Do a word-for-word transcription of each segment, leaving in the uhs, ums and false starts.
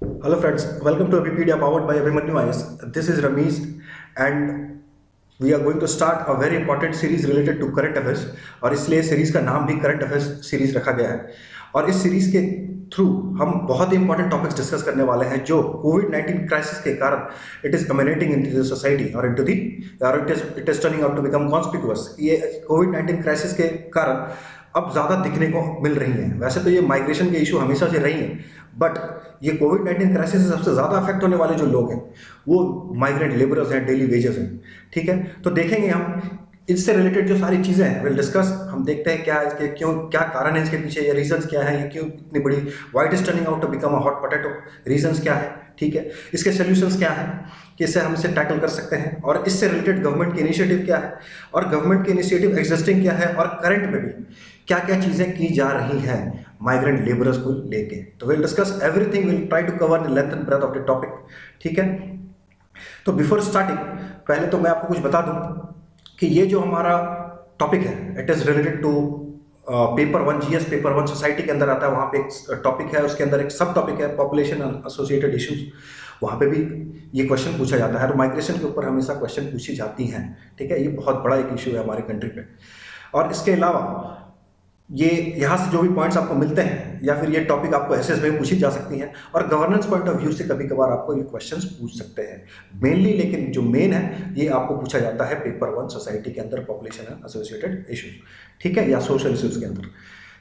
Hello friends, welcome to Wikipedia powered by Abhimanyu I A S. This is Ramesh and we are going to start a very important series related to current affairs और इसलिए series का नाम भी current affairs series रखा गया है। और इस सीरीज के थ्रू हम बहुत ही इंपॉर्टेंट टॉपिक्स डिस्कस करने वाले हैं जो कोविड नाइन्टीन क्राइसिस के कारण it is communicating in the society और इनटू दी और it is it is turning out to become conspicuous. ये कोविड नाइन्टीन क्राइसिस के कारण अब ज़्यादा दिखने को मिल रही हैं। वैसे तो ये माइग्रेशन के इशू हमेशा से रही हैं, बट ये कोविड नाइन्टीन क्राइसिस से सबसे ज़्यादा अफेक्ट होने वाले जो लोग हैं वो माइग्रेंट लेबरर्स हैं, डेली वेजेस हैं। ठीक है, तो देखेंगे हम इससे रिलेटेड जो सारी चीज़ें हैं विल डिस्कस। हम देखते हैं क्या इसके क्यों क्या कारण है इसके पीछे, ये रीजंस क्या है, ये क्यों इतनी बड़ी why it is turning out to become a hot potato, reasons क्या है। ठीक है, इसके सोल्यूशंस क्या है कि इससे हम इसे टैकल कर सकते हैं, और इससे रिलेटेड गवर्नमेंट की इनिशिएटिव क्या है और गवर्नमेंट की इनिशिएटिव एग्जिस्टिंग क्या है, और करंट में भी क्या क्या चीज़ें की जा रही हैं माइग्रेंट लेबरर्स को लेके। तो will discuss everything, will try to cover the length and breadth of the topic. ठीक है, तो बिफोर स्टार्टिंग पहले तो मैं आपको कुछ बता दूं कि ये जो हमारा टॉपिक है it is related to paper one GS paper one society के अंदर आता है। वहाँ पे एक टॉपिक है, उसके अंदर एक सब टॉपिक है पॉपुलेशन एसोसिएटेड इश्यूज। वहाँ पे भी ये क्वेश्चन पूछा जाता है, तो माइग्रेशन के ऊपर हमेशा क्वेश्चन पूछी जाती हैं। ठीक है, ये बहुत बड़ा एक इशू है हमारे कंट्री पे। और इसके अलावा ये यहाँ से जो भी पॉइंट्स आपको मिलते हैं या फिर ये टॉपिक आपको एसएस में पूछी जा सकती हैं, और गवर्नेंस पॉइंट ऑफ व्यू से कभी कभार आपको ये क्वेश्चंस पूछ सकते हैं मेनली, लेकिन जो मेन है ये आपको पूछा जाता है पेपर वन सोसाइटी के अंदर पॉपुलेशन एंड एसोसिएटेड इश्यूज। ठीक है, या सोशल इश्यूज के अंदर।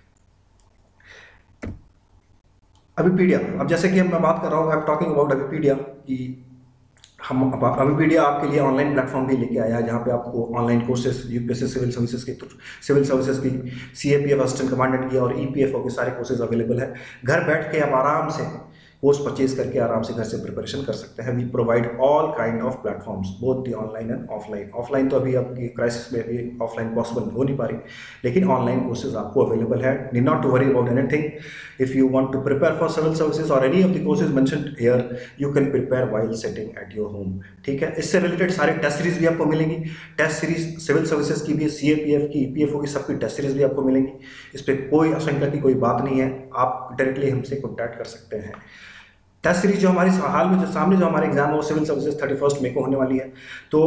अविपीडिया, अब जैसे कि मैं बात कर रहा हूँ, I am talking about Avipedia कि हम अविपीडिया आपके लिए ऑनलाइन प्लेटफॉर्म भी लेके आया है जहाँ पे आपको online courses UPSC civil services के सिविल सर्विसेज की सीएपीएफ असिस्टेंट कमांडेंट की और ईपीएफओ के सारे कोर्सेज अवेलेबल है। घर बैठ के आप आराम से कोर्स परचेज करके आराम से घर से प्रिपरेशन कर सकते हैं। We provide all kind of platforms both the online and offline. Offline तो अभी आपकी क्राइसिस में अभी ऑफलाइन पॉसिबल हो नहीं पा रही, लेकिन ऑनलाइन कोर्सेज आपको अवेलेबल है। Need not to worry about anything. If you want to prepare for civil services और any of the courses mentioned here, you can prepare while sitting at your home. ठीक है, इससे related सारे test series भी आपको मिलेंगी। Test series civil services की भी, सीएपीएफ की, ईपीएफओ की, सबकी टेस्ट सीरीज भी आपको मिलेंगी। इस पर कोई आशंका की कोई बात नहीं है, आप डायरेक्टली हमसे कॉन्टैक्ट कर सकते हैं। टेस्ट सीरीज जो हमारी हाल में जो सामने जो हमारे एग्जाम है वो सिविल सर्विसेज थर्टी फर्स्ट मई को होने वाली है। तो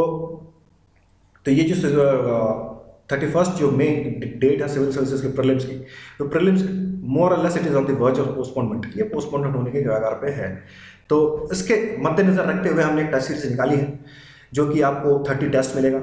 तो ये जो थर्टी फर्स्ट जो मई डेट है सिविल सर्विसेज के प्रीलिम्स की, तो प्रीलिम्स मोर और less it is on the verge of postponement. ये पोस्टपोनमेंट होने के कगार पे है। तो इसके मद्देनजर रखते हुए हमने एक टेस्ट सीरीज निकाली है जो कि आपको थर्टी टेस्ट मिलेगा।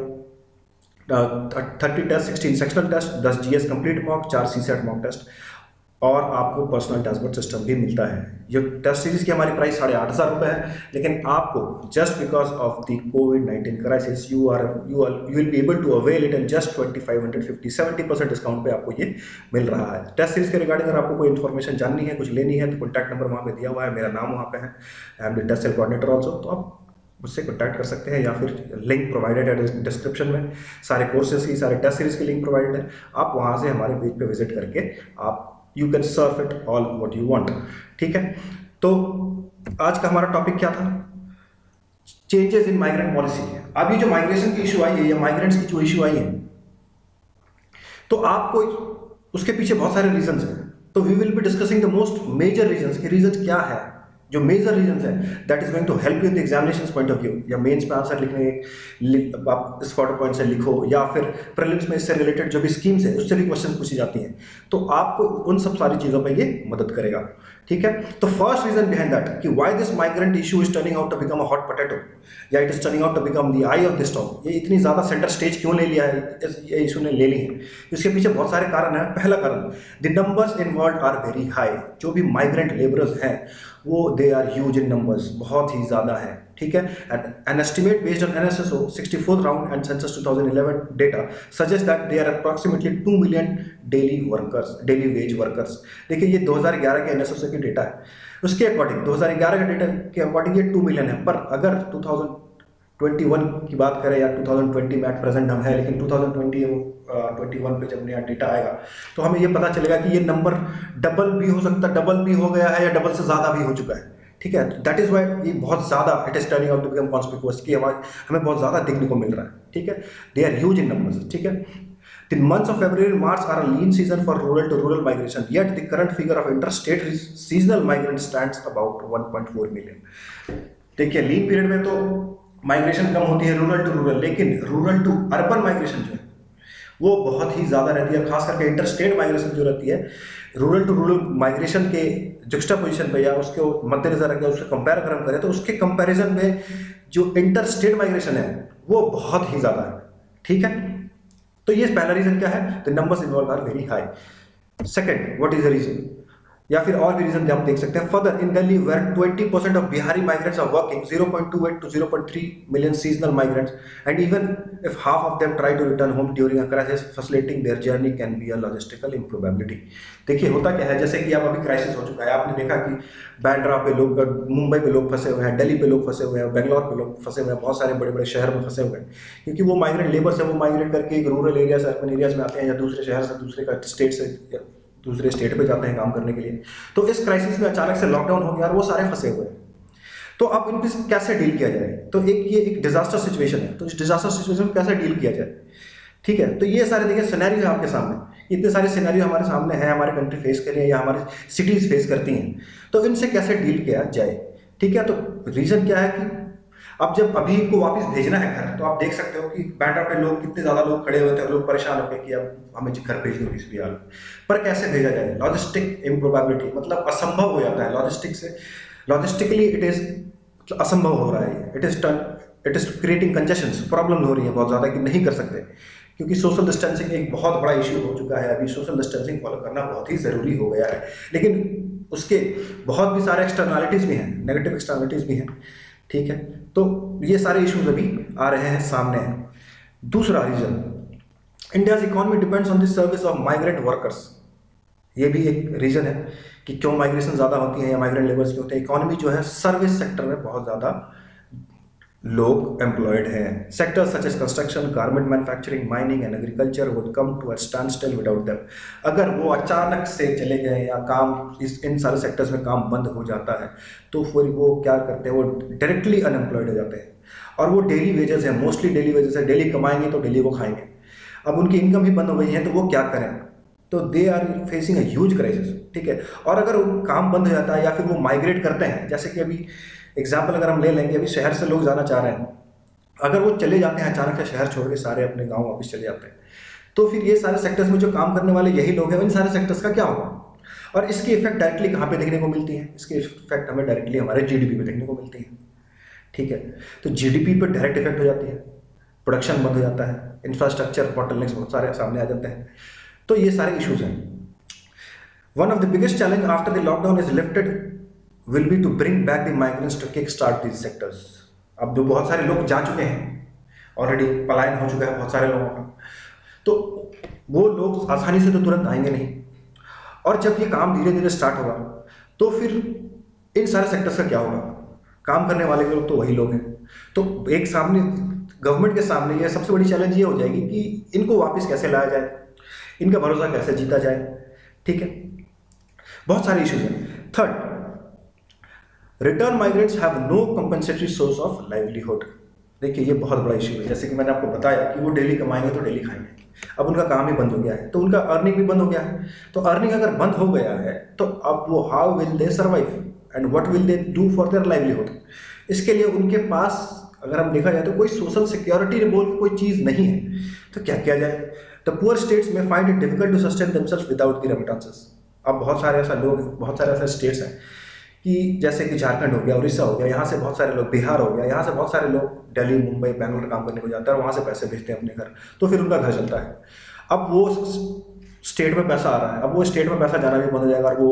Thirty test, sixteen sectional test, दस जीएस कंप्लीट मॉक, चार सीसेट मॉक टेस्ट, और आपको पर्सनल डैशबोर्ड सिस्टम भी मिलता है। ये टेस्ट सीरीज की हमारी प्राइस साढ़े आठ हज़ार रुपये है, लेकिन आपको just because of the COVID nineteen crisis you are you are you will be able to avail it and just twenty five hundred fifty seventy percent discount पे आपको ये मिल रहा है। टेस्ट सीरीज के रिगार्डिंग अगर आपको कोई इन्फॉर्मेशन जाननी है, कुछ लेनी है, तो कॉन्टैक्ट नंबर वहाँ पे दिया हुआ है, मेरा नाम वहाँ पे है, I am the test cell coordinator also. तो आप मुझसे कॉन्टैक्ट कर सकते हैं, या फिर लिंक प्रोवाइडेड है डिस्क्रिप्शन में, सारे कोर्सेज की, सारे टेस्ट सीरीज की लिंक प्रोवाइडेड है। आप वहाँ से हमारे पेज पे विजिट करके आप you can surf it all what you want. ठीक है, तो आज का हमारा टॉपिक क्या था? Changes in migrant policy. अब ये जो माइग्रेशन की इशू आई है या माइग्रेंट्स की जो इशू आई है, तो आपको उसके पीछे बहुत सारे रीजंस हैं। तो we will be discussing the most major reasons कि रीजन क्या है, जो मेजर रीजंस है that is going to help you in the examination point of view, या मेंस में आंसर लिखने लि, आप इस फोटो पॉइंट से लिखो, या फिर प्रीलिम्स में इससे रिलेटेड जो भी स्कीम्स है उससे भी क्वेश्चन पूछी जाती हैं। तो आपको उन सब सारी चीज़ों पर ये मदद करेगा। ठीक है, तो फर्स्ट रीजन बिहाइंड दैट कि why this migrant issue is turning out to become a hot potato, या it is turning out to become the eye of the storm, ये इतनी ज़्यादा सेंटर स्टेज क्यों ले लिया है, ये इशू ने ले ली है। इसके पीछे बहुत सारे कारण हैं। पहला कारण, the numbers involve are very high. जो भी माइग्रेंट लेबरर्स हैं वो they are huge in numbers, बहुत ही ज़्यादा है। ठीक है, an estimate based on NSSO sixty fourth round and census two thousand eleven data suggest that they are approximately two million daily workers, daily wage workers. देखिए ये दो हज़ार ग्यारह के एनएसएसओ की डेटा है, उसके अकॉर्डिंग दो हज़ार ग्यारह के डेटा के अकॉर्डिंग ये टू मिलियन है। पर अगर टू थाउजेंड ट्वेंटी वन की बात करें या टू थाउजेंड ट्वेंटी में एट प्रेजेंट हम है, लेकिन two thousand twenty twenty one पे जब नया डेटा आएगा तो हमें ये पता चलेगा कि ये नंबर डबल भी हो सकता है, डबल भी हो गया है, या डबल से ज़्यादा भी हो चुका है। ठीक है, दैट इज वाई ये बहुत ज़्यादा it is turning out to become conspicuous कि हमारे हमें बहुत ज़्यादा देखने को मिल रहा है। ठीक है, they are huge in numbers. ठीक है, The months of February and March are a lean season for rural to rural migration. Yet the current figure of interstate seasonal migrants stands about one point four million. देखिए लीन period में तो migration कम होती है rural to rural, लेकिन rural to urban migration जो है वो बहुत ही ज़्यादा रहती है, खास करके इंटरस्टेट माइग्रेशन जो रहती है रूरल टू रूरल माइग्रेशन के जुक्स्टा पोजिशन पे या उसके मद्देनजर रखें, उससे कंपेयर अगर हम करें तो उसके कंपैरिजन में जो इंटरस्टेट माइग्रेशन है वो बहुत ही ज़्यादा है। ठीक है, तो ये पहला रीजन क्या है, the numbers involve are very high. Second, what is the reason, या फिर और भी रीजन आप देख सकते हैं। Further in Delhi where twenty percent of Bihari migrants are working, zero point two eight to zero point three million seasonal migrants, and even if half of them try to return home during a crisis, facilitating their journey can be a logistical improbability. देखिए होता क्या है, जैसे कि अब अभी crisis हो चुका है, आपने देखा कि बांद्रा पे लोग, मुंबई पे लोग फंसे हुए हैं, दिल्ली पे लोग फंसे हुए हैं, बेंगलोर पे लोग फंसे हुए हैं, बहुत सारे बड़े बड़े शहर में फंसे हुए हैं, क्योंकि वो माइग्रेंट लेबर से वो माइग्रेट करके एक रूरल एरिया से अर्बन एरियाज में आते हैं या दूसरे शहर से दूसरे का स्टेट से दूसरे स्टेट पे जाते हैं काम करने के लिए। तो इस क्राइसिस में अचानक से लॉकडाउन हो गया और वो सारे फंसे हुए हैं, तो अब इन पर कैसे डील किया जाए। तो एक ये एक डिजास्टर सिचुएशन है, तो इस डिजास्टर सिचुएशन में कैसे डील किया जाए। ठीक है, तो ये सारे देखिए सिनेरियो है आपके सामने, इतने सारे सिनेरियो हमारे सामने हैं, हमारे कंट्री फेस कर रही है या हमारी सिटीज फेस करती हैं, तो इनसे कैसे डील किया जाए। ठीक है, तो रीजन क्या है कि अब जब अभी इनको वापस भेजना है घर, तो आप देख सकते हो कि बांद्रा पे लोग कितने ज़्यादा लोग खड़े हुए थे और लोग परेशान हो गए कि अब हमें घर भेज दो किसी भी हाल, पर कैसे भेजा जाए। लॉजिस्टिक इम्प्रोबेबिलिटी, मतलब असंभव हो जाता है लॉजिस्टिक से, लॉजिस्टिकली इट इज़ असंभव हो रहा है, it is it is creating congestions, problem हो रही है बहुत ज़्यादा कि नहीं कर सकते, क्योंकि सोशल डिस्टेंसिंग एक बहुत बड़ा इशू हो चुका है। अभी सोशल डिस्टेंसिंग फॉलो करना बहुत ही ज़रूरी हो गया है, लेकिन उसके बहुत भी सारे एक्सटर्नलिटीज़ भी हैं, नेगेटिव एक्सटर्नलिटीज़ भी हैं। ठीक है, तो ये सारे इश्यूज अभी आ रहे हैं सामने। दूसरा reason, India's economy depends on the service of migrant workers. ये भी एक रीजन है कि क्यों माइग्रेशन ज़्यादा होती है या माइग्रेंट लेबर्स की होते हैं। इकोनॉमी जो है सर्विस सेक्टर में बहुत ज़्यादा लोग एम्प्लॉयड हैं। Sectors such as construction, garment manufacturing, mining and agriculture would come to a standstill without them. अगर वो अचानक से चले गए या काम इस इन सारे सेक्टर्स में काम बंद हो जाता है, तो फिर वो क्या करते हैं, वो डायरेक्टली अनएम्प्लॉयड हो जाते हैं। और वो डेली वेजेस है, मोस्टली डेली वेजेस है, डेली कमाएंगे तो डेली वो खाएंगे। अब उनकी इनकम ही बंद हो गई है, तो वो क्या करें, तो they are facing a huge crisis. ठीक है, और अगर काम बंद हो जाता है या फिर वो माइग्रेट करते हैं, जैसे कि अभी एग्जाम्पल अगर हम ले लेंगे, अभी शहर से लोग जाना चाह रहे हैं, अगर वो चले जाते हैं अचानक से शहर छोड़ के, सारे अपने गांव वापस चले जाते हैं, तो फिर ये सारे सेक्टर्स में जो काम करने वाले यही लोग हैं, इन सारे सेक्टर्स का क्या होगा। और इसकी इफेक्ट डायरेक्टली कहाँ पे देखने को मिलती है, इसकी इफेक्ट हमें डायरेक्टली हमारे जीडीपी पे देखने को मिलती है। ठीक है, तो जीडीपी पे डायरेक्ट इफेक्ट हो जाती है, प्रोडक्शन बंद हो जाता है, इंफ्रास्ट्रक्चर बॉटलनेक्स बहुत सारे सामने आ जाते हैं। तो ये सारे इश्यूज हैं। One of the biggest challenge after the lockdown is lifted will be to bring back the migrants to kick start these sectors। अब जो बहुत सारे लोग जा चुके हैं ऑलरेडी, पलायन हो चुका है बहुत सारे लोगों का, तो वो लोग आसानी से तो तुरंत आएंगे नहीं, और जब ये काम धीरे धीरे स्टार्ट होगा तो फिर इन सारे सेक्टर्स का क्या होगा, काम करने वाले लोग तो वही लोग हैं। तो एक सामने गवर्नमेंट के सामने ये सबसे बड़ी चैलेंज ये हो जाएगी कि इनको वापस कैसे लाया जाए, इनका भरोसा कैसे जीता जाए। ठीक है, बहुत सारे इश्यूज हैं। Third, return migrants have no compensatory source of livelihood. देखिए ये बहुत बड़ा इशू है, जैसे कि मैंने आपको बताया कि वो डेली कमाएंगे तो डेली खाएंगे, अब उनका काम ही बंद हो गया है, तो उनका अर्निंग भी बंद हो गया है। तो अर्निंग अगर बंद हो गया है तो अब वो how will they survive and what will they do for their livelihood. इसके लिए उनके पास अगर हम देखा जाए तो कोई सोशल सिक्योरिटी बोल के कोई चीज़ नहीं है, तो क्या किया जाए। द पुअर स्टेट्स में find it difficult to sustain themselves without the remittances. अब बहुत सारे ऐसा लोग, बहुत सारे ऐसे स्टेट्स हैं कि जैसे कि झारखंड हो गया, उड़ीसा हो गया, यहाँ से बहुत सारे लोग, बिहार हो गया, यहाँ से बहुत सारे लोग दिल्ली, मुंबई, बेंगलोर काम करने को जाते हैं और वहाँ से पैसे भेजते हैं अपने घर, तो फिर उनका घर चलता है। अब वो स्टेट में पैसा आ रहा है, अब वो स्टेट में पैसा जाना भी बंद हो जाएगा, और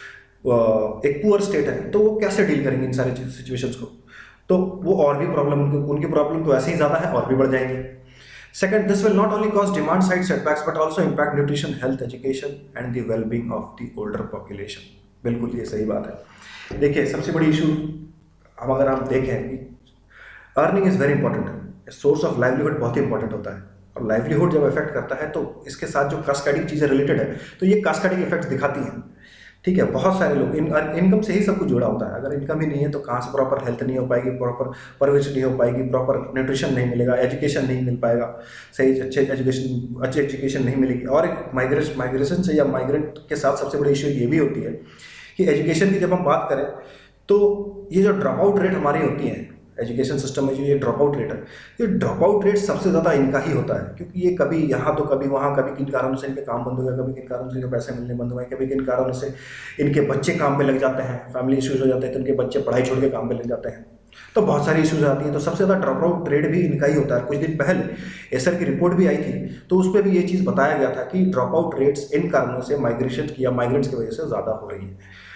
वो एक पुअर स्टेट है, तो वो कैसे डील करेंगे इन सारी सिचुएशंस को। तो वो और भी प्रॉब्लम, उनकी उनकी प्रॉब्लम तो ऐसे ही ज़्यादा है और भी बढ़ जाएंगी। Second, this will not only cause demand side setbacks but also impact nutrition, health, education and the well-being of the older population। बिल्कुल ये सही बात है। देखिए सबसे बड़ी इशू हम अगर हम देखें कि earning is very important, source of livelihood बहुत ही इंपॉर्टेंट होता है, और लाइवलीहुड जब इफेक्ट करता है तो इसके साथ जो कास्केडिंग चीज़ें रिलेटेड है, तो ये कास्केडिंग इफेक्ट दिखाती हैं। ठीक है, बहुत सारे लोग इन इनकम से ही सब कुछ जुड़ा होता है। अगर इनकम ही नहीं है तो कहाँ से प्रॉपर हेल्थ नहीं हो पाएगी, प्रॉपर परवरिश नहीं हो पाएगी, प्रॉपर न्यूट्रिशन नहीं मिलेगा, एजुकेशन नहीं मिल पाएगा, सही अच्छे एजुकेशन अच्छी एजुकेशन नहीं मिलेगी। और एक माइग्रेशन माइग्रेशन से या माइग्रेंट के साथ सबसे बड़ी इशू ये भी होती है कि एजुकेशन की जब हम बात करें तो ये जो ड्रॉप आउट रेट हमारी होती है एजुकेशन सिस्टम में, जो ये ड्रॉप आउट रेट है, ये ड्रॉप आउट रेट सबसे ज़्यादा इनका ही होता है। क्योंकि ये कभी यहाँ तो कभी वहाँ, कभी किन कारणों से इनके काम बंद हो गया, कभी किन कारणों से इनके पैसे मिलने बंद हुए, कभी किन कारणों से इनके बच्चे काम पे लग जाते हैं, फैमिली इश्यूज हो जाते हैं तो इनके बच्चे पढ़ाई छोड़ के काम पे लग जाते हैं, तो बहुत सारी इश्यूज आती हैं। तो सबसे ज़्यादा ड्रॉप आउट रेट भी इनका ही होता है। कुछ दिन पहले एसर की रिपोर्ट भी आई थी तो उस पर भी ये चीज़ बताया गया था कि ड्रॉप आउट रेट्स इन कारणों से, माइग्रेशन की या माइग्रेंट्स की वजह से ज़्यादा हो रही है।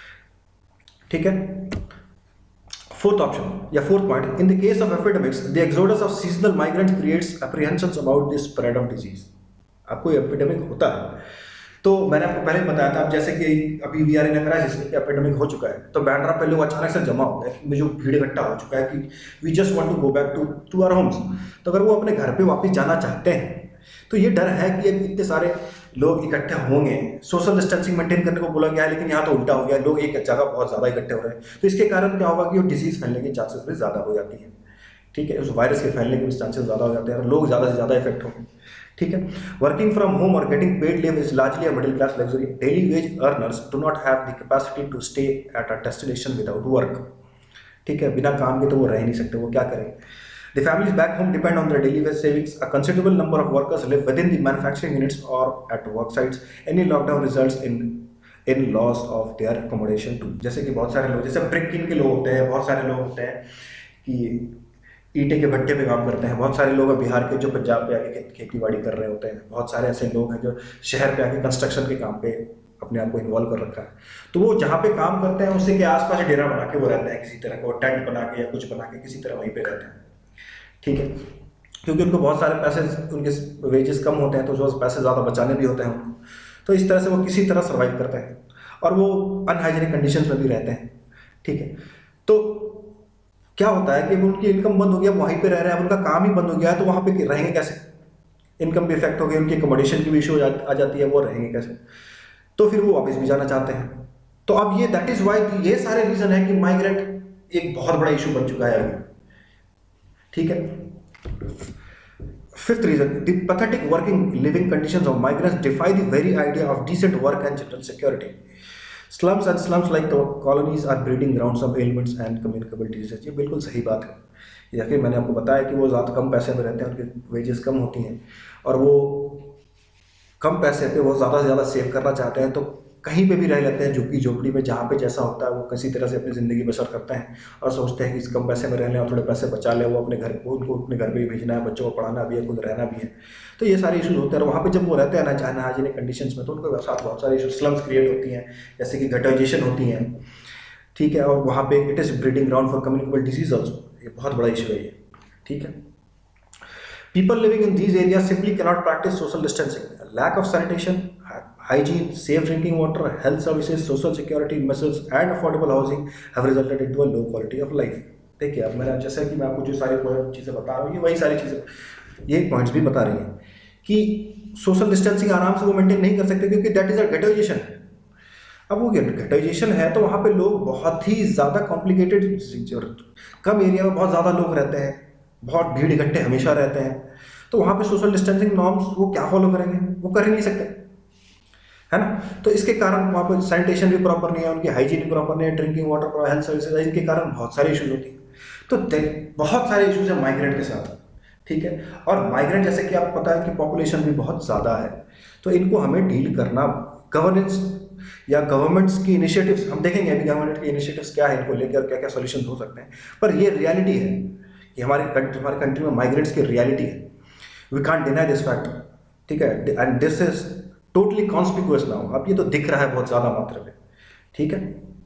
ठीक है, फोर्थ ऑप्शन या fourth point, in the case of epidemics the exodus of seasonal migrants creates apprehensions about the spread of disease. आपको एपिडेमिक होता है तो मैंने आपको पहले बताया था, अब जैसे कि अभी we are in a crisis, epidemic हो चुका है तो बैंड्रा पे लोग अचानक से जमा हो गए, में जो भीड़ इकट्ठा हो चुका है कि we just want to go back to to our homes. तो अगर वो अपने घर पे वापस जाना चाहते हैं तो ये डर है कि इतने सारे लोग इकट्ठे होंगे, सोशल डिस्टेंसिंग मेंटेन करने को बोला गया है, लेकिन यहाँ तो उल्टा हो गया, लोग एक जगह बहुत ज़्यादा इकट्ठे हो रहे हैं। तो इसके कारण क्या होगा कि वो डिजीज़ फैलने की चांसेस भी ज़्यादा हो जाती है। ठीक है, उस वायरस के फैलने के भी चांसेस ज़्यादा हो जाते हैं और लोग ज़्यादा से ज़्यादा इफेक्ट होंगे। ठीक है, वर्किंग फ्रॉम होम और getting paid leave is largely a middle class luxury. Daily wage earners do not have the capacity to stay at a destination without work. ठीक है, बिना काम के तो वो रह नहीं सकते, वो क्या करें। The families back home depend on their daily wage savings. A considerable number of workers live within the manufacturing units or at work sites. Any lockdown results in in loss of their accommodation too. जैसे कि बहुत सारे लोग, जैसे brick किन के लोग होते हैं, बहुत सारे लोग होते हैं कि ईंटे के भट्टे पे काम करते हैं, बहुत सारे लोग बिहार के जो पंजाब पे आके खेती बाड़ी कर रहे होते हैं, बहुत सारे ऐसे लोग हैं जो शहर पे आके कंस्ट्रक्शन के काम पे अपने आप को इन्वॉल्व कर रखा है। तो वो जहाँ पे काम करते हैं उसी के आसपास डेरा बना के वो रहते हैं, किसी तरह का टेंट बना के या कुछ बना के किसी तरह वहीं पे रहते हैं। ठीक है, क्योंकि उनको बहुत सारे पैसे, उनके वेजेस कम होते हैं तो जो पैसे ज़्यादा बचाने भी होते हैं उनको, तो इस तरह से वो किसी तरह सर्वाइव करते हैं और वो अनहाइजीनिक कंडीशंस में भी रहते हैं। ठीक है, तो क्या होता है कि उनकी इनकम बंद हो गया, वहीं पे रह रहे हैं, उनका काम ही बंद हो गया है, तो वहाँ पे रहेंगे कैसे। इनकम भी इफेक्ट हो गई, उनकी अकोमोडेशन की भी इशू आ जाती है, वो रहेंगे कैसे। तो फिर वो वापस भी जाना चाहते हैं। तो अब ये दैट इज़ वाई, ये सारे रीज़न है कि माइग्रेंट एक बहुत बड़ा इशू बन चुका है अभी। ठीक है, fifth reason, the pathetic working living conditions of migrants defy the very idea of decent work and general security. Slums and slums like colonies are breeding grounds of elements and communicable diseases. ये बिल्कुल सही बात है। जैसे मैंने आपको बताया कि वो ज़्यादा कम पैसे में रहते हैं, उनकी वेजेस कम होती हैं और वो कम पैसे पे वो ज़्यादा से ज़्यादा सेव करना चाहते हैं, तो कहीं पे भी रह लेते हैं, झुग्गी झोपड़ी में, जहाँ पे जैसा होता है वो किसी तरह से अपनी ज़िंदगी बसर करते हैं और सोचते हैं कि इस कम पैसे में रह लें और थोड़े पैसे बचा लें, वो अपने घर को, उनको अपने घर पे ही भेजना है, बच्चों को पढ़ाना भी है, खुद रहना भी है। तो ये सारे इशूज़ होते हैं और वहाँ पे जब वो रहते हैं ना चाहे हाइजीनिक कंडीशंस में, तो उनके साथ बहुत सारे इशूज, स्लम्स क्रिएट होती हैं, जैसे कि गटराइजेशन होती हैं। ठीक है, और वहाँ पे it is breeding ground for communicable disease also, ये बहुत बड़ा इशू है ये। ठीक है, people living in these areas simply cannot practice social distancing. Lack of sanitation, hygiene, safe drinking water, health services, social security measures and affordable housing have resulted into a low quality of life. देखिए, अब मैंने जैसा कि मैं आपको जो सारी चीज़ें बता रहा हूँ, ये वही सारी चीज़ें, ये पॉइंट्स भी बता रही हैं कि सोशल डिस्टेंसिंग आराम से वो मेंटेन नहीं कर सकते क्योंकि दैट इज़ अ गेटोइजेशन। अब वो गेटोइजेशन है तो वहाँ पे लोग बहुत ही ज़्यादा कॉम्प्लिकेटेड, कम एरिया में बहुत ज़्यादा लोग रहते हैं, बहुत भीड़ इकट्ठे हमेशा रहते हैं, तो वहाँ पे सोशल डिस्टेंसिंग नॉर्म्स वो क्या फॉलो करेंगे, वो कर ही नहीं सकते, है ना। तो इसके कारण वहाँ पे सैनिटेशन भी प्रॉपर नहीं है, उनकी हाइजीन भी प्रॉपर नहीं है, ड्रिंकिंग वाटर, हेल्थ सर्विसेज, इनके कारण बहुत सारे इशूज़ होती हैं। तो बहुत सारे इशूज़ हैं माइग्रेंट के साथ। ठीक है, और माइग्रेंट जैसे कि आपको पता है कि पॉपुलेशन भी बहुत ज़्यादा है, तो इनको हमें डील करना, गवर्नेंस या गवर्नमेंट्स की इनिशिएटिव्स हम देखेंगे अभी, गवर्नमेंट के इनिशिएटिव्स क्या है इनको लेकर, क्या क्या सॉल्यूशन हो सकते हैं। पर ये रियलिटी है, ये हमारे हमारे कंट्री में माइग्रेंट्स की रियलिटी है, we can't deny this fact. ठीक है, and this is totally conspicuous now. अब ये तो दिख रहा है बहुत ज़्यादा मात्रा में। ठीक है,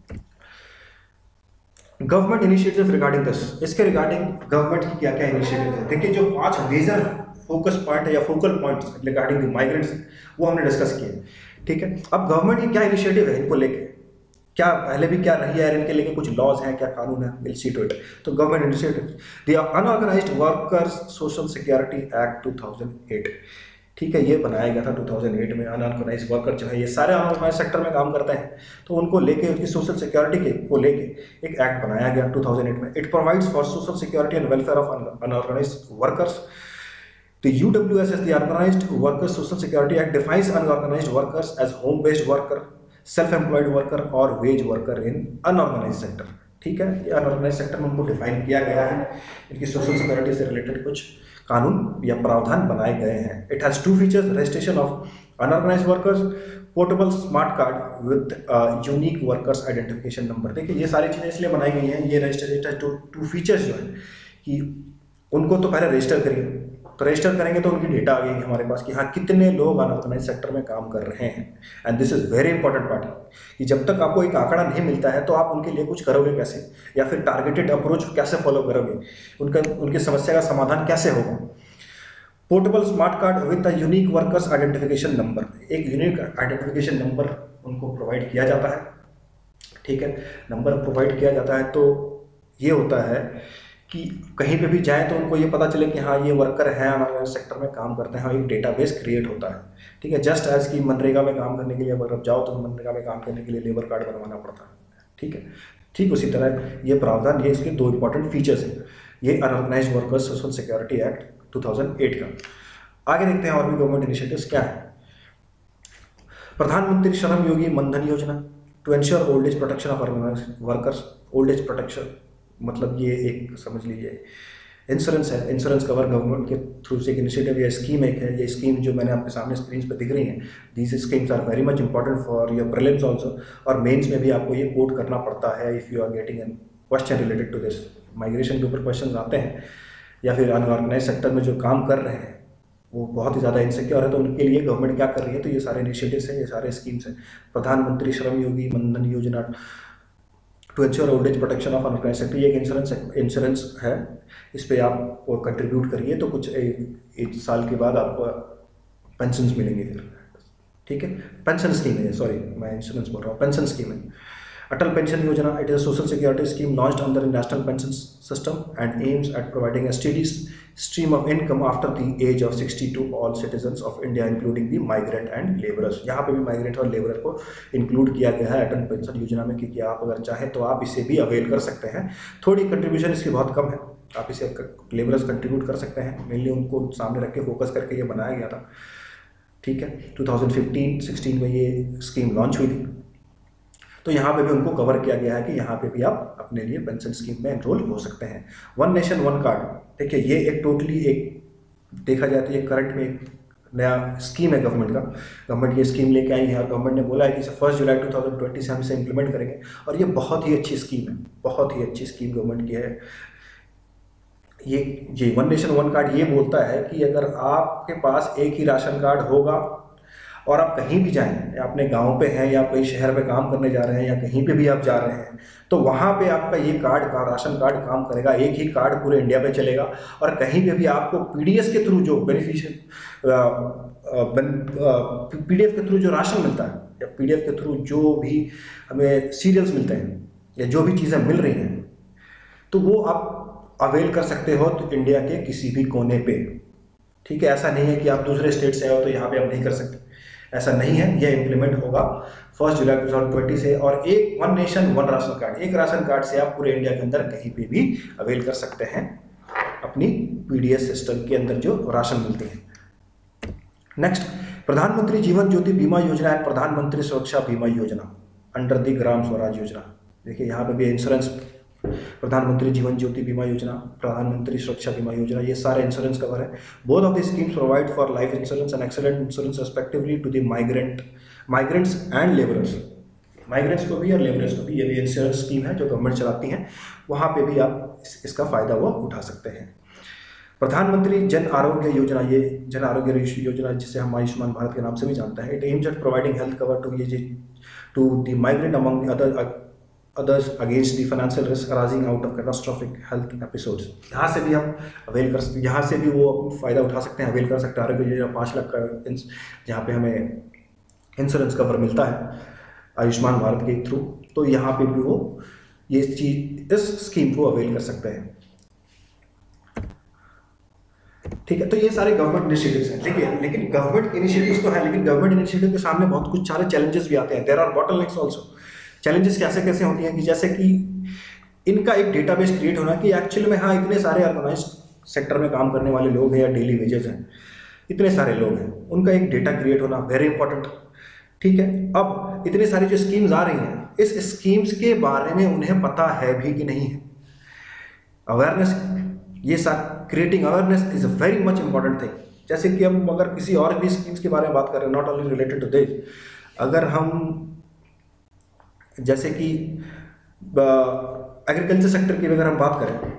गवर्नमेंट इनिशिएटिव रिगार्डिंग दिस, इसके रिगार्डिंग गवर्नमेंट की क्या क्या इनिशिएटिव है। देखिए, जो पांच मेजर फोकस पॉइंट है या focal points regarding the migrants, वो हमने डिस्कस किए। ठीक है, अब गवर्नमेंट की क्या इनिशिएटिव है इनको लेके, क्या पहले भी क्या रही है, इनके लेके कुछ लॉज हैं, क्या कानून है, विल सी टू इट। तो government initiative, the unorganised workers social security act two thousand eight, ठीक है, ये बनाया गया था टू थाउजेंड एट में। अनऑर्गेनाइज वर्कर जो है ये सारे अनऑर्गेनाइज सेक्टर में काम करते हैं, तो उनको लेके उनकी सोशल सिक्योरिटी के को लेके एक एक्ट बनाया गया टू थाउजेंड एट में। It provides for social security and welfare of unorganise workers. The U W S as the Organized Workers Social Security Act defines unorganized workers as home-based worker, self-employed worker और wage worker in unorganized sector। ठीक है, ये unorganised sector में उनको define किया गया है। इनकी सोशल सिक्योरिटी से रिलेटेड कुछ कानून या प्रावधान बनाए गए हैं। It has two features, registration of unorganise workers, portable smart card with unique workers identification number. देखिए ये सारी चीज़ें इसलिए बनाई गई हैं, ये रजिस्टर टू टू फीचर्स जो है कि उनको तो पहले रजिस्टर करिए, तो रजिस्टर करेंगे तो उनकी डेटा आ गई हमारे पास कि हाँ कितने लोग अनऑर्गेनाइज सेक्टर में काम कर रहे हैं। And this is very important part कि जब तक आपको एक आंकड़ा नहीं मिलता है तो आप उनके लिए कुछ करोगे कैसे, या फिर टारगेटेड अप्रोच कैसे फॉलो करोगे, उनका उनकी समस्या का समाधान कैसे होगा। Portable smart card with the unique workers identification number, एक यूनिक आइडेंटिफिकेशन नंबर उनको प्रोवाइड किया जाता है। ठीक है, नंबर प्रोवाइड किया जाता है तो ये होता है कि कहीं पे भी जाएं तो उनको ये पता चले कि हाँ ये वर्कर हैं, अनऑर्गेनाइज सेक्टर में काम करते हैं, एक डेटाबेस क्रिएट होता है। ठीक है, जस्ट एज कि मनरेगा में काम करने के लिए अगर आप जाओ तो मनरेगा में काम करने के लिए लेबर कार्ड बनवाना पड़ता है। ठीक है, ठीक उसी तरह ये प्रावधान, ये इसके दो इंपॉर्टेंट फीचर्स हैं, ये unorganise workers social security act two thousand eight का। आगे देखते हैं और भी गवर्नमेंट इनिशिएटिव्स क्या है। प्रधानमंत्री श्रम Yogi Maandhan Yojana to ensure old age protection of organise workers. Old age protection मतलब ये एक समझ लीजिए इंश्योरेंस है, इंश्योरेंस कवर गवर्नमेंट के थ्रू से एक इनिशिएटिव या स्कीम एक है। ये स्कीम जो मैंने आपके सामने स्क्रीन पर दिख रही हैं, these schemes are very much important for your prelims also, और मेंस में भी आपको ये कोट करना पड़ता है if you are getting an question related to this. Migration के ऊपर क्वेश्चन आते हैं या फिर अनऑर्गेनाइज सेक्टर में जो काम कर रहे हैं वो बहुत ही ज़्यादा इनसिक्योर है, तो उनके लिए गवर्नमेंट क्या कर रही है, तो ये सारे इनिशिएटिव्स हैं, ये सारे स्कीम्स हैं। प्रधानमंत्री श्रम Yogi Maandhan Yojana to ensure old age protection of unorganise sector, ये एक इंश्योरेंस इंश्योरेंस है, इस पर आप वो कंट्रीब्यूट करिए तो कुछ एक साल के बाद आपको पेंशन मिलेंगे फिर। ठीक है, पेंशन स्कीम है, सॉरी मैं इंश्योरेंस बोल रहा हूँ, पेंशन स्कीम है। Atal pension Yojana, it is a social security scheme launched under national pension system and aims at providing a steady stream of income after the age of sixty to all citizens of India including the migrant and laborers। यहाँ पे भी migrant और labourer को include किया गया है Atal pension योजना में, क्योंकि आप अगर चाहें तो आप इसे भी अवेल कर सकते हैं। थोड़ी कंट्रीब्यूशन इसकी बहुत कम है, आप इसे लेबरर्स कंट्रीब्यूट कर सकते हैं, मेनली उनको सामने रख के फोकस करके ये बनाया गया था। ठीक है, टू थाउजेंड फिफ्टीन सिक्सटीन में ये स्कीम लॉन्च हुई थी, तो यहाँ पे भी उनको कवर किया गया है कि यहाँ पे भी आप अपने लिए पेंशन स्कीम में एनरोल हो सकते हैं। वन नेशन वन कार्ड, देखिए ये एक टोटली एक देखा जाए तो ये करंट में एक नया स्कीम है गवर्नमेंट का। गवर्नमेंट ये स्कीम लेके आई है और गवर्नमेंट ने बोला है कि इसे फर्स्ट जुलाई टू थाउजेंड ट्वेंटी से हम इसे इम्प्लीमेंट करेंगे, और ये बहुत ही अच्छी स्कीम है, बहुत ही अच्छी स्कीम गवर्नमेंट की है। ये ये वन नेशन वन कार्ड ये बोलता है कि अगर आपके पास एक ही राशन कार्ड होगा और आप कहीं भी जाएं, या अपने गांव पे हैं या कहीं शहर में काम करने जा रहे हैं या कहीं पे भी आप जा रहे हैं, तो वहाँ पे आपका ये कार्ड का राशन कार्ड काम करेगा। एक ही कार्ड पूरे इंडिया पे चलेगा, और कहीं पे भी आपको पीडीएस के थ्रू जो बेनिफिशियल पीडीएफ के थ्रू जो राशन मिलता है या पीडीएफ के थ्रू जो भी हमें सीरियल्स मिलते हैं या जो भी चीज़ें मिल रही हैं, तो वो आप अवेल कर सकते हो तो इंडिया के किसी भी कोने पे। ठीक है, ऐसा नहीं है कि आप दूसरे स्टेट से आओ तो यहाँ पे आप नहीं कर सकते, ऐसा नहीं है। यह इंप्लीमेंट होगा फर्स्ट जुलाई टू थाउजेंड ट्वेंटी से, और एक one nation one ration card, एक राशन कार्ड से आप पूरे इंडिया के अंदर कहीं पे भी अवेल कर सकते हैं अपनी पीडीएस सिस्टम के अंदर जो राशन मिलते हैं। नेक्स्ट, प्रधानमंत्री जीवन ज्योति बीमा योजना है, प्रधानमंत्री सुरक्षा बीमा योजना अंडर द ग्राम स्वराज योजना। देखिए यहाँ पे भी इंश्योरेंस, प्रधानमंत्री जीवन ज्योति बीमा योजना, प्रधानमंत्री सुरक्षा बीमा योजना, ये सारे इंश्योरेंस कवर है। Both of the schemes provide for life insurance and accident insurance respectively to the migrant migrants and labourers. Migrants को भी और लेबरर्स को भी, ये भी इंश्योरेंस स्कीम है जो गवर्नमेंट चलाती हैं, वहाँ पे भी आप इस, इसका फायदा वो उठा सकते हैं। प्रधानमंत्री जन आरोग्य योजना, ये जन आरोग्य योजना जिसे हम आयुष्मान भारत के नाम से भी जानते हैं, it aims at providing health cover to ये to the migrant among other others against the financial risk arising out of catastrophic health episodes। यहाँ से भी हम अवेल कर सकते, यहाँ से भी वो फ़ायदा उठा सकते हैं, अवेल कर सकते हैं। आरोग्य योजना पाँच लाख का जहाँ पे हमें इंश्योरेंस कवर मिलता है आयुष्मान भारत के थ्रू, तो यहाँ पे भी वो ये चीज इस स्कीम को अवेल कर सकते हैं। ठीक है, तो ये सारे गवर्नमेंट इनिशिएटिव्स हैं। देखिए, लेकिन गवर्नमेंट इनिशिएटिव्स तो है, लेकिन गवर्नमेंट इनिशिएटिव के सामने बहुत कुछ सारे चैलेंजेस भी आते हैं। There are bottlenecks also. Challenges कैसे कैसे होती हैं कि जैसे कि इनका एक डेटाबेस क्रिएट होना कि एक्चुअली में हाँ इतने सारे ऑर्गेनाइज सेक्टर में काम करने वाले लोग हैं या डेली वेजेस हैं, इतने सारे लोग हैं, उनका एक डेटा क्रिएट होना वेरी इंपॉर्टेंट। ठीक है, अब इतने सारी जो स्कीम्स आ रही हैं, इस स्कीम्स के बारे में उन्हें पता है भी कि नहीं है। अवेयरनेस, ये सब creating awareness is a very much important thing. जैसे कि हम अगर किसी और भी स्कीम्स के बारे में बात करें, not only related to this, अगर हम जैसे कि एग्रीकल्चर सेक्टर की अगर हम बात करें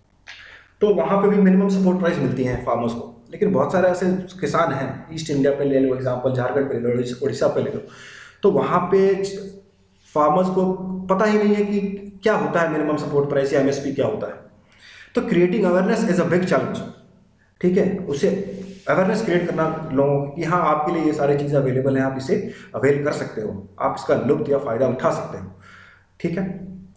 तो वहाँ पे भी मिनिमम सपोर्ट प्राइस मिलती हैं फार्मर्स को, लेकिन बहुत सारे ऐसे किसान हैं, ईस्ट इंडिया पे ले लो एग्जांपल, झारखंड पे ले लो, उड़ीसा पे ले लो, तो वहाँ पे फार्मर्स को पता ही नहीं है कि क्या होता है मिनिमम सपोर्ट प्राइस या एमएसपी क्या होता है। तो creating awareness is a big challenge. ठीक है, उसे अवेयरनेस क्रिएट करना लोगों की कि हाँ आपके लिए ये सारी चीज़ें अवेलेबल हैं, आप इसे अवेल कर सकते हो, आप इसका लुत्फ या फ़ायदा उठा सकते हो। ठीक है,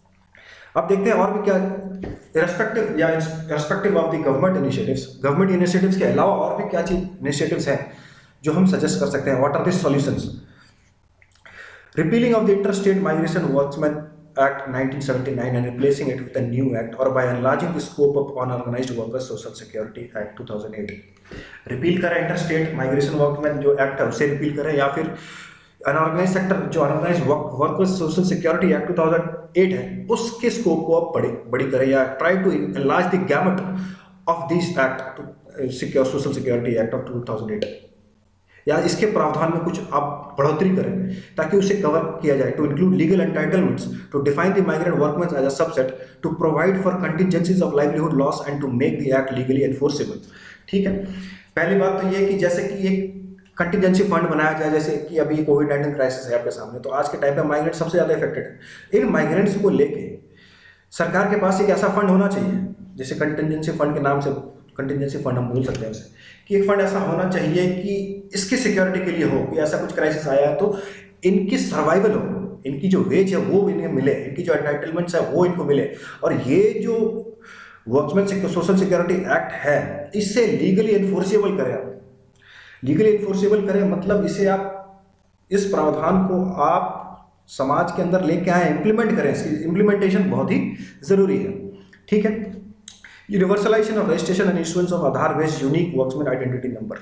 अब देखते हैं और भी क्या रिस्पेक्टिव या respective of the government initiatives, government initiatives के अलावा और भी क्या चीज इनिशिएटिव्स हैं जो हम सजेस्ट कर सकते हैं। What are the solutions? Repealing of the interstate migration workman act nineteen seventy nine and replacing it with a new act or by enlarging the scope of unorganized workers social security act two thousand eight. Repeal करें interstate migration workman जो act है उसे repeal करें, या फिर unorganise sector जो unorganise workers social security act two thousand eight है उसके स्कोप को आप बड़ी बड़ी करें, या try to enlarge the gamut of this act to secure social security act of two thousand eight, या इसके प्रावधान में कुछ आप बढ़ोतरी करें ताकि उसे कवर किया जाए। To include legal entitlements, to define the migrant workman as a subset, to provide for contingencies of livelihood loss and to make the act legally enforceable. ठीक है, पहली बात तो ये कि जैसे कि एक कंटिजेंसी फंड बनाया जाए, जैसे कि अभी कोविड नाइन्टीन क्राइसिस है आपके सामने, तो आज के टाइम पे माइग्रेंट सबसे ज़्यादा इफेक्टेड है। इन माइग्रेंट्स को लेके सरकार के पास एक ऐसा फंड होना चाहिए, जैसे कंटिजेंसी फंड के नाम से कंटिजेंसी फंड हम बोल सकते हैं उसे, कि एक फंड ऐसा होना चाहिए कि इसकी सिक्योरिटी के लिए हो कि ऐसा कुछ क्राइसिस आया है तो इनकी सर्वाइवल हो, इनकी जो वेज है वो इन्हें मिले, इनकी जो एंटाइटलमेंट्स है वो इनको मिले। और ये जो वर्कमैन सोशल सिक्योरिटी एक्ट है इससे लीगली एनफोर्सेबल करें आप, लीगली इन्फोर्सेबल करें मतलब इसे आप इस प्रावधान को आप समाज के अंदर लेके आए, इंप्लीमेंट करें, इसकी इंप्लीमेंटेशन बहुत ही जरूरी है। ठीक है, universalisation of registration and issuance of Aadhaar based unique workman identity number,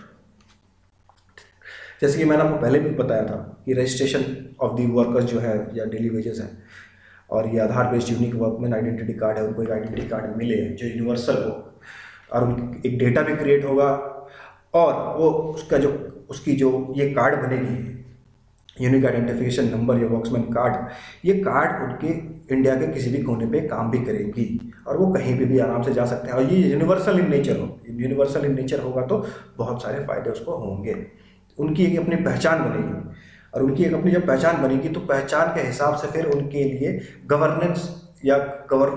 जैसे कि मैंने आपको पहले भी बताया था कि रजिस्ट्रेशन ऑफ दी वर्कर्स जो है या डेली वेजेस है और ये Aadhaar based unique workman identity card है, उनको एक आइडेंटिटी कार्ड मिले जो यूनिवर्सल हो और उनकी एक डेटा भी क्रिएट होगा और वो उसका जो उसकी जो ये कार्ड बनेगी यूनिक आइडेंटिफिकेशन नंबर या वर्कमैन कार्ड, ये कार्ड उनके इंडिया के किसी भी कोने पे काम भी करेगी और वो कहीं पे भी आराम से जा सकते हैं। और ये यूनिवर्सल इन नेचर हो, यूनिवर्सल इन नेचर होगा तो बहुत सारे फायदे उसको होंगे। उनकी एक अपनी पहचान बनेगी और उनकी एक अपनी जब पहचान बनेगी तो पहचान के हिसाब से फिर उनके लिए गवर्नेंस या गवर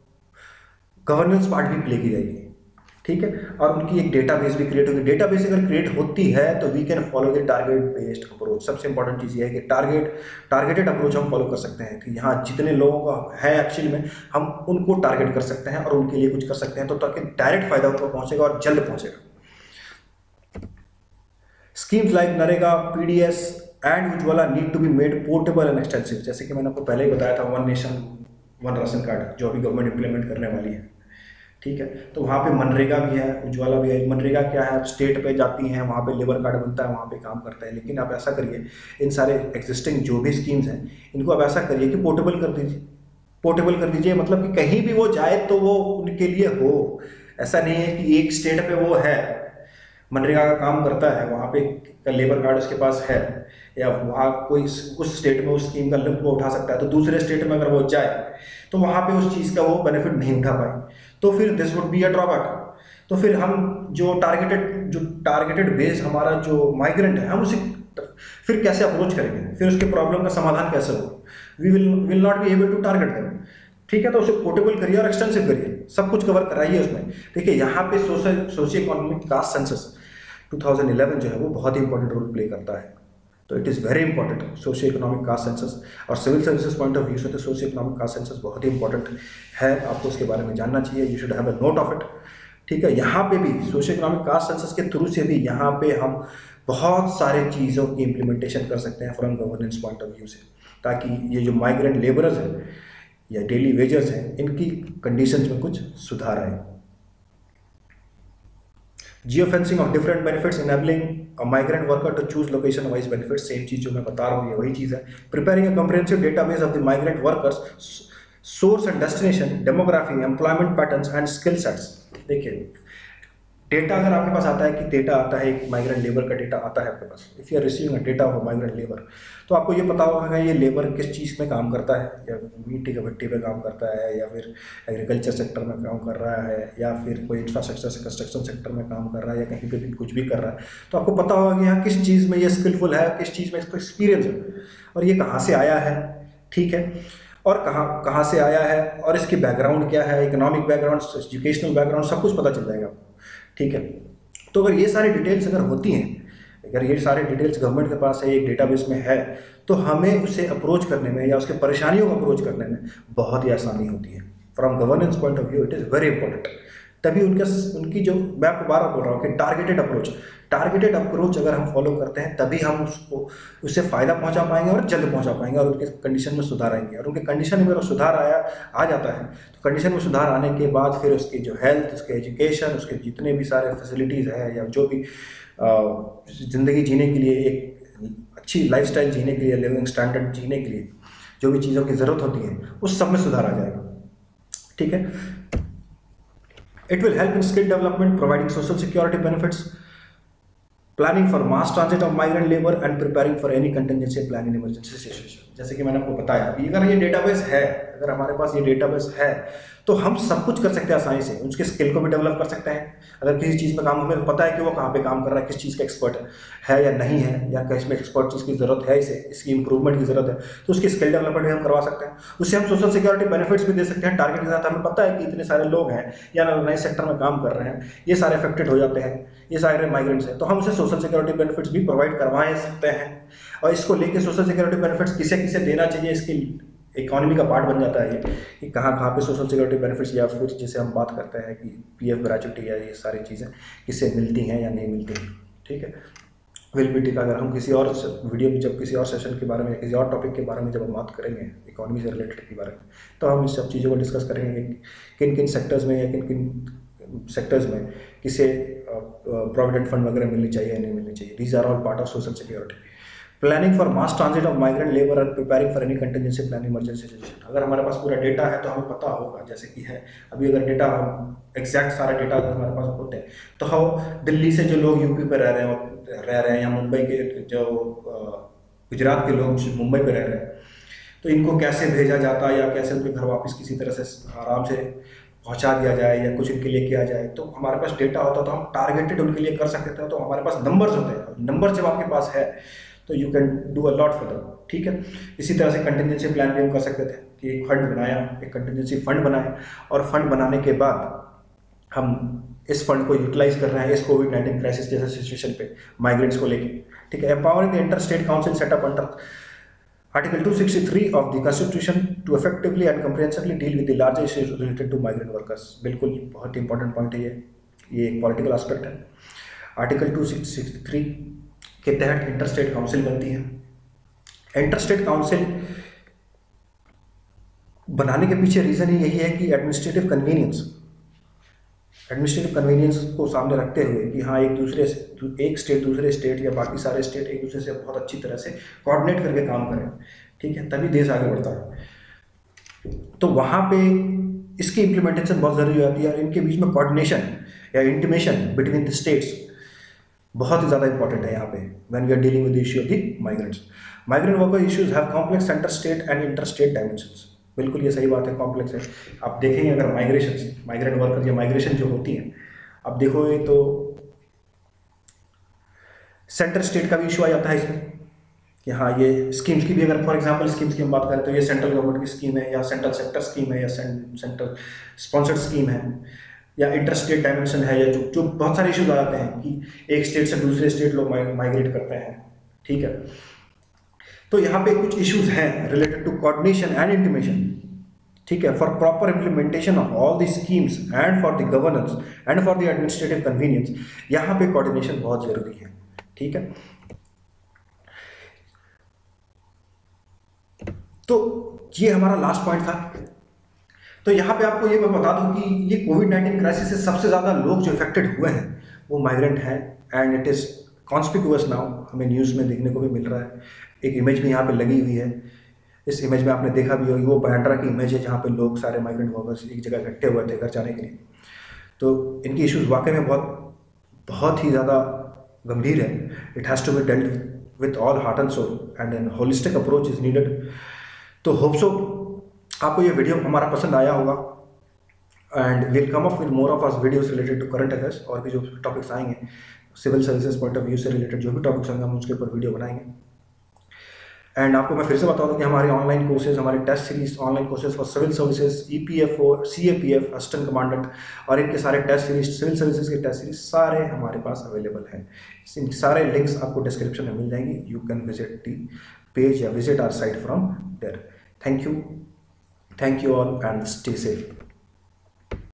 गवर्नेंस पार्ट भी प्ले की जाएगी। ठीक है, और उनकी एक डेटाबेस भी क्रिएट होगी। डेटाबेस अगर क्रिएट होती है तो we can follow the target based approach. सबसे इंपॉर्टेंट चीज़ ये है कि टारगेट टारगेटेड अप्रोच हम फॉलो कर सकते हैं कि यहाँ जितने लोगों का है एक्चुअली में हम उनको टारगेट कर सकते हैं और उनके लिए कुछ कर सकते हैं तो ताकि डायरेक्ट फायदा उनको पहुंचेगा और जल्द पहुंचेगा। Schemes like NREGA, PDS and Ujjwala need to be made portable and extensive. जैसे कि मैंने आपको पहले ही बताया था one nation one ration card जो अभी गवर्नमेंट इंप्लीमेंट करने वाली है। ठीक है, तो वहाँ पे मनरेगा भी है, उज्ज्वला भी है। मनरेगा क्या है, स्टेट पे जाती हैं, वहाँ पे लेबर कार्ड बनता है, वहाँ पे काम करता है। लेकिन आप ऐसा करिए इन सारे एग्जिस्टिंग जो भी स्कीम्स हैं इनको आप ऐसा करिए कि पोर्टेबल कर दीजिए। पोर्टेबल कर दीजिए मतलब कि कहीं भी वो जाए तो वो उनके लिए हो। ऐसा नहीं है कि एक स्टेट पे वो है, मनरेगा का काम करता है, वहाँ पे लेबर कार्ड उसके पास है या वहाँ कोई उस स्टेट में उस स्कीम का लिफ्ट वो उठा सकता है, तो दूसरे स्टेट में अगर वो जाए तो वहाँ पे उस चीज़ का वो बेनिफिट नहीं उठा पाए तो फिर this would be a drawback. तो फिर हम जो टारगेटेड जो टारगेटेड बेस हमारा जो माइग्रेंट है हम उसे फिर कैसे अप्रोच करेंगे, फिर उसके प्रॉब्लम का समाधान कैसे होगा, we will will not be able to target them. ठीक है, तो उसे पोर्टेबल करिए और एक्सटेंसिव करिए, सब कुछ कवर कराइए उसमें। देखिए यहाँ पे social socio economic caste census two thousand eleven जो है वो बहुत ही इंपॉर्टेंट रोल प्ले करता है। तो it is very important socio economic caste census, और civil services point of view से तो सोशियो इकोनॉमिक कास्ट सेंसस बहुत ही इंपॉर्टेंट है, आपको उसके बारे में जानना चाहिए। You should have a note of it. ठीक है, यहाँ पे भी सोशो इकोनॉमिक कास्ट सेंसस के थ्रू से भी यहाँ पे हम बहुत सारे चीज़ों की इम्प्लीमेंटेशन कर सकते हैं from governance point of view से, ताकि ये जो माइग्रेंट लेबरर्स हैं या डेली वेजर्स हैं इनकी कंडीशंस में कुछ सुधार आए। Geo fencing of different benefits enabling a migrant worker to choose location wise benefits, same चीज़ जो मैं बता रहा हूँ ये वही चीज़ है। Preparing a comprehensive database of the migrant workers, source and destination, demography, employment patterns and skill sets. देखिए डेटा अगर आपके पास आता है कि डेटा आता है एक माइग्रेंट लेबर का डेटा आता है आपके पास, if you are receiving a data of migrant labour, तो आपको ये पता होगा ये लेबर किस चीज़ में काम करता है, या मिट्टी की भट्टी पे काम करता है, या फिर एग्रीकल्चर सेक्टर में काम कर रहा है, या फिर कोई इंफ्रास्ट्रक्चर से कंस्ट्रक्शन सेक्टर में काम कर रहा है, या कहीं पे भी कुछ भी कर रहा है। तो आपको पता होगा कि यहाँ किस चीज़ में ये स्किलफुल है, किस चीज़ में इसको एक्सपीरियंस है, और ये कहाँ से आया है, ठीक है, और कहाँ कहाँ से आया है, और इसकी बैकग्राउंड क्या है, इकोनॉमिक बैकग्राउंड, एजुकेशनल बैकग्राउंड, सब कुछ पता चल जाएगा आपको, ठीक है। तो अगर ये सारी डिटेल्स अगर होती हैं, अगर ये सारे डिटेल्स गवर्नमेंट के पास है, एक डेटाबेस में है, तो हमें उसे अप्रोच करने में या उसके परेशानियों को अप्रोच करने में बहुत ही आसानी होती है। From governance point of view it is very important. तभी उनके उनकी जो मैं आपको बार बार बोल रहा हूँ कि टारगेटेड अप्रोच टारगेटेड अप्रोच अगर हम फॉलो करते हैं तभी हम उसको उससे फ़ायदा पहुंचा पाएंगे और जल्द पहुंचा पाएंगे और उनके कंडीशन में सुधार आएंगे। और उनके कंडीशन में अगर सुधार आया आ जाता है तो कंडीशन में सुधार आने के बाद फिर उसकी जो हेल्थ, उसके एजुकेशन, उसके जितने भी सारे फैसिलिटीज़ हैं या जो भी ज़िंदगी जीने के लिए, एक अच्छी लाइफस्टाइल जीने के लिए, लिविंग स्टैंडर्ड जीने के लिए जो भी चीज़ों की ज़रूरत होती है उस सब में सुधार आ जाएगा, ठीक है। It will help in skill development, providing social security benefits, planning for mass transit of migrant labor and preparing for any contingency plan in emergency situation। जैसे कि मैंने आपको बताया कि अगर ये डेटाबेस है, अगर हमारे पास ये डेटाबेस है तो हम सब कुछ कर सकते हैं आसानी से, उसके स्किल को भी डेवलप कर सकते हैं। अगर किसी चीज़ में काम हमें पता है कि वो कहाँ पे काम कर रहा है, किस चीज़ का एक्सपर्ट है या नहीं है, या किस में एक्सपर्ट चीज़ की ज़रूरत है, इसे इसकी इंप्रूवमेंट की ज़रूरत है, तो उसकी स्किल डेवलपमेंट भी हम करवा सकते हैं। उससे हम सोशल सिक्योरिटी बेनिफिट्स भी दे सकते हैं टारगेट के साथ। हमें पता है कि इतने सारे लोग हैं या नए सेक्टर में काम कर रहे हैं, ये सारे अफेक्टेड हो जाते हैं, ये सारे माइग्रेंट्स हैं, तो हम उसे सोशल सिक्योरिटी बेनिफिट्स भी प्रोवाइड करवा सकते हैं। और इसको लेके सोशल सिक्योरिटी बेनिफिट्स किसे किसे देना चाहिए, इसकी इकोनॉमी का पार्ट बन जाता है ये कि कहाँ कहाँ पे सोशल सिक्योरिटी बेनिफिट्स, या फिर जैसे हम बात करते हैं कि पीएफ ग्रेजुटी या ये सारी चीज़ें किससे मिलती हैं या नहीं मिलती हैं, ठीक है। विल बी टिक अगर हम किसी और वीडियो में, जब किसी और सेशन के बारे में, किसी और टॉपिक के बारे में जब हम बात करेंगे इकोनॉमी से रिलेटेड के बारे में, तो हम इस सब चीज़ों को डिस्कस करेंगे किन किन सेक्टर्स में या किन किन सेक्टर्स में किसे प्रोविडेंट फंड वगैरह मिलनी चाहिए या नहीं मिलनी चाहिए। These are all part of social security. Planning for mass transit of migrant labour और preparing for any contingency plan emergency situation. अगर हमारे पास पूरा डेटा है तो हमें पता होगा, जैसे कि है अभी अगर डेटा एग्जैक्ट सारा डेटा अगर हमारे पास होते हैं तो हम दिल्ली से जो लोग यूपी पे रह रहे हैं रह रहे हैं या मुंबई के जो गुजरात के लोग मुंबई पे रह रहे हैं, तो इनको कैसे भेजा जाता है या कैसे उनके घर वापस किसी तरह से आराम से पहुंचा दिया जाए या कुछ उनके लिए किया जाए, तो हमारे पास डेटा होता तो हम टारगेटेड उनके लिए कर सकते थे। तो हमारे पास नंबर्स होते हैं, नंबर जब आपके पास है तो you can do a lot for them, ठीक है। इसी तरह से कंटिजेंसी प्लान भी हम कर सकते थे कि एक फंड बनाया, एक कंटिजेंसी फंड बनाया, और फंड बनाने के बाद हम इस फंड को यूटिलाइज कर रहे हैं इस कोविड नाइन्टीन क्राइसिस जैसे सिचुएशन पे माइग्रेंट्स को लेके, ठीक है। Empowering the inter state council setup under article two sixty three of the constitution to effectively and comprehensively deal with the larger issues related to migrant workers. बिल्कुल बहुत important point है ये ये एक पॉलिटिकल एस्पेक्ट है। Article two sixty three के तहत inter state council बनती है। इंटर स्टेट काउंसिल बनाने के पीछे रीजन ही यही है कि एडमिनिस्ट्रेटिव कन्वीनियंस एडमिनिस्ट्रेटिव कन्वीनियंस को सामने रखते हुए कि हाँ एक दूसरे एक स्टेट दूसरे स्टेट या बाकी सारे स्टेट एक दूसरे से बहुत अच्छी तरह से कोऑर्डिनेट करके काम करें, ठीक है, तभी देश आगे बढ़ता है। तो वहाँ पे इसकी इम्प्लीमेंटेशन बहुत ज़रूरी हो जाती है और इनके बीच में कोऑर्डिनेशन या इंटीमेशन बिटवीन द स्टेट्स बहुत ही ज़्यादा इंपॉर्टेंट है यहाँ पे when we are dealing with the issue of the migrants. Migrant worker issues have complex inter state and inter state dimensions. बिल्कुल ये सही बात है, कॉम्प्लेक्स है। आप देखेंगे अगर माइग्रेशन माइग्रेंट वर्कर या माइग्रेशन जो होती है, आप देखोगे तो सेंटर स्टेट का भी इशू आ जाता है इसमें कि हाँ ये स्कीम्स की भी, अगर फॉर एग्जांपल स्कीम्स की हम बात करें तो ये सेंट्रल गवर्नमेंट की स्कीम है या सेंट्रल सेक्टर स्कीम है या सेंट्रल स्पॉन्सर्ड स्कीम है या इंटर स्टेट डायमेंशन है, या जो जो बहुत सारे इश्यूज आ जाते हैं कि एक स्टेट से दूसरे स्टेट लोग माइग्रेट करते हैं, ठीक है। तो यहाँ पे कुछ इश्यूज हैं related to coordination and intimation ठीक है, for proper implementation of all the schemes and for the governance and for the administrative convenience, यहाँ पे कोऑर्डिनेशन बहुत जरूरी है। ठीक है, तो ये हमारा लास्ट पॉइंट था। तो यहाँ पे आपको ये मैं बता दूं कि ये कोविड नाइन्टीन क्राइसिस से सबसे ज़्यादा लोग जो इफेक्टेड हुए हैं वो माइग्रेंट हैं, and it is conspicuous now, हमें न्यूज़ में देखने को भी मिल रहा है। एक इमेज भी यहाँ पे लगी हुई है, इस इमेज में आपने देखा भी होगी, वो बांद्रा की इमेज है जहाँ पे लोग सारे माइग्रेंट वर्कर्स एक जगह इकट्ठे हुए थे घर जाने के लिए। तो इनकी इश्यूज़ वाकई में बहुत बहुत ही ज़्यादा गंभीर है। It has to be dealt with all heart and soul and an holistic approach is needed. तो होप सो आपको ये वीडियो हमारा पसंद आया होगा, and will come up with more of us videos related to current affairs, और भी जो टॉपिक्स आएंगे civil services point of view से रिलेटेड जो भी टॉपिक्स आएंगे हम उसके ऊपर वीडियो बनाएंगे। एंड आपको मैं फिर से बता दूं कि हमारे ऑनलाइन कोर्सेज, हमारे test series online courses for civil services, E P F O, C A P F, assistant commandant, और इनके सारे टेस्ट सीरीज, सिविल सर्विसेज के टेस्ट सीरीज सारे हमारे पास अवेलेबल हैं। इन सारे लिंक्स आपको डिस्क्रिप्शन में मिल जाएंगी। You can visit the page या visit our site from there. Thank you, thank you all and stay safe.